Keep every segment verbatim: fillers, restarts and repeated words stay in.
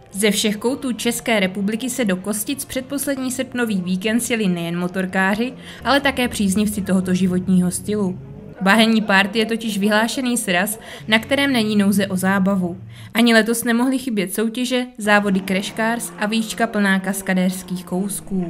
Ze všech koutů České republiky se do Kostic předposlední srpnový víkend sjeli nejen motorkáři, ale také příznivci tohoto životního stylu. Bahenní party je totiž vyhlášený sraz, na kterém není nouze o zábavu. Ani letos nemohly chybět soutěže, závody Crash Cars a výška plná kaskadérských kousků.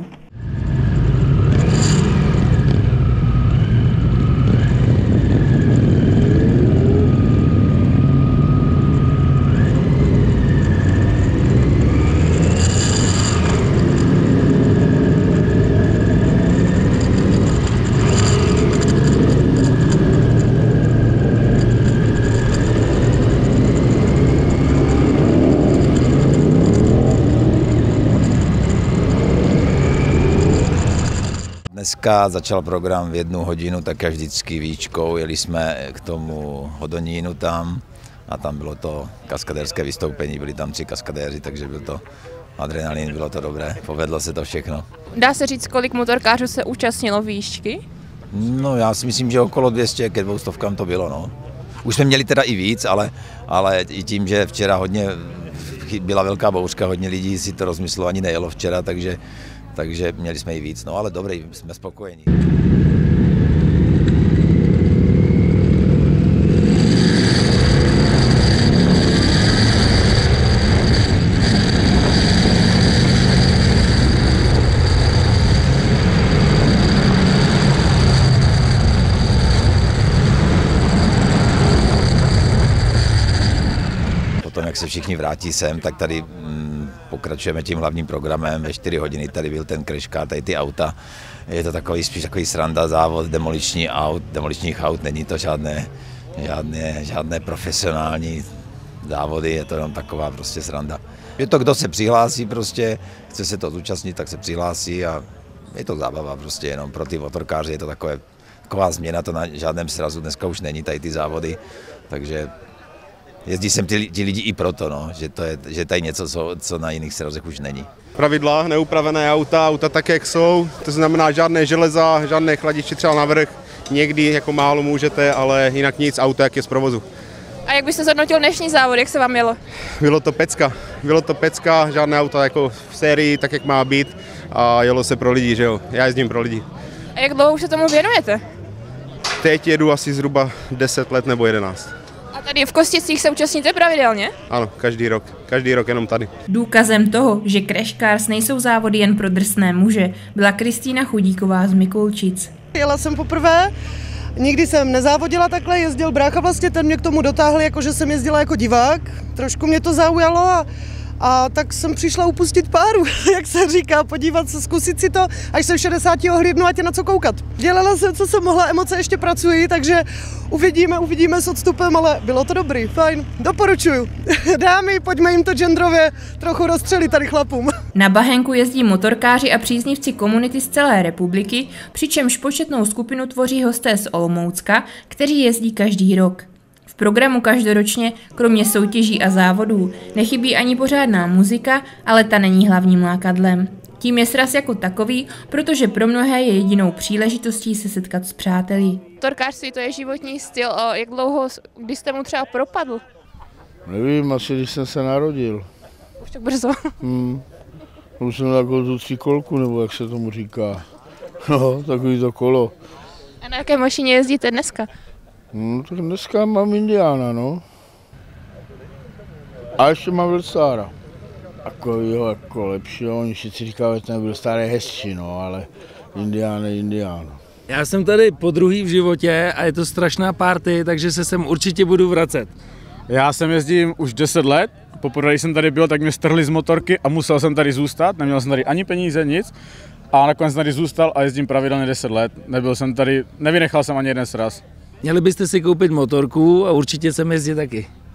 Dneska začal program v jednu hodinu, tak vždycky výčkou. Jeli jsme k tomu Hodonínu tam a tam bylo to kaskadérské vystoupení, byli tam tři kaskadéři, takže byl to adrenalin, bylo to dobré, povedlo se to všechno. Dá se říct, kolik motorkářů se účastnilo výšky? No já si myslím, že okolo dvě stě, ke dvou stovkám to bylo, no. Už jsme měli teda i víc, ale, ale i tím, že včera hodně byla velká bouřka, hodně lidí si to rozmyslelo, ani nejelo včera, takže takže měli jsme i víc, no ale dobrý, jsme spokojení. Potom, jak se všichni vrátí sem, tak tady mm, pokračujeme tím hlavním programem. Ve čtyři hodiny tady byl ten crash car, tady ty auta. Je to takový spíš takový sranda závod demoliční aut, demoličních aut, není to žádné, žádné, žádné profesionální závody, je to jenom taková prostě sranda. Je to, kdo se přihlásí prostě, chce se to zúčastnit, tak se přihlásí a je to zábava prostě jenom pro ty motorkáři, je to takové, taková změna, to na žádném srazu dneska už není tady ty závody, takže jezdí sem ti, ti lidi i proto, no, že to je že tady něco, co, co na jiných srazech už není. Pravidla, neupravené auta, auta tak, jak jsou, to znamená žádné železa, žádné chladiče třeba na vrch, někdy jako málo můžete, ale jinak nic, auto jak je z provozu. A jak byste zhodnotil dnešní závod, jak se vám jelo? Bylo to pecka, bylo to pecka, žádné auta jako v sérii, tak jak má být a jelo se pro lidi, že jo, já jezdím pro lidi. A jak dlouho už se tomu věnujete? Teď jedu asi zhruba deset let nebo jedenáct. A tady v Kosticích se účastníte pravidelně? Ano, každý rok, každý rok jenom tady. Důkazem toho, že Crash Cars nejsou závody jen pro drsné muže, byla Kristýna Chudíková z Mikulčic. Jela jsem poprvé, nikdy jsem nezávodila takhle, jezdil brácha vlastně, ten mě k tomu dotáhl, jakože jsem jezdila jako divák, trošku mě to zaujalo a A tak jsem přišla upustit páru, jak se říká, podívat se, zkusit si to, až se v šedesáti ohlídnu, ať je na co koukat. Dělala jsem, co jsem mohla, emoce ještě pracují, takže uvidíme, uvidíme s odstupem, ale bylo to dobrý, fajn, doporučuju. Dámy, pojďme jim to genderově trochu rozstřelit tady chlapům. Na Bahenku jezdí motorkáři a příznivci komunity z celé republiky, přičemž početnou skupinu tvoří hosté z Olomoucka, kteří jezdí každý rok. V programu každoročně, kromě soutěží a závodů, nechybí ani pořádná muzika, ale ta není hlavním lákadlem. Tím je sraz jako takový, protože pro mnohé je jedinou příležitostí se setkat s přáteli. Motorkářství to je životní styl, a jak dlouho, kdy jste mu třeba propadl? Nevím, asi když jsem se narodil. Už tak brzo. Hmm. Už jsem takovou tu tříkolku, nebo jak se tomu říká. No, takový to kolo. A na jaké mašině jezdíte dneska? No, tak dneska mám Indiána, no. A ještě mám Vilsára. Takovýho jako lepšího, oni všichni říkají, že ten Vilsár je hezčí, no, ale Indián je Indián. Já jsem tady po druhý v životě a je to strašná party, takže se sem určitě budu vracet. Já jsem jezdím už deset let, poprvé když jsem tady byl, tak mě strhli z motorky a musel jsem tady zůstat, neměl jsem tady ani peníze, nic. A nakonec jsem tady zůstal a jezdím pravidelně deset let, nebyl jsem tady, nevynechal jsem ani jeden sraz. Měli byste si koupit motorku a určitě sem jezdit taky.